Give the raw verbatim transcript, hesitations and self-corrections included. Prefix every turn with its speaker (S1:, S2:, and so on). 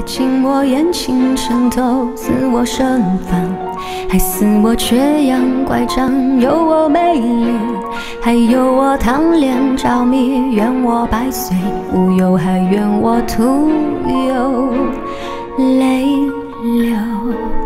S1: 紧我眼睛渗透，似我身份，还似我缺氧乖张，有我美丽，还有我贪恋着迷，愿我百岁无忧，还愿我徒有泪流。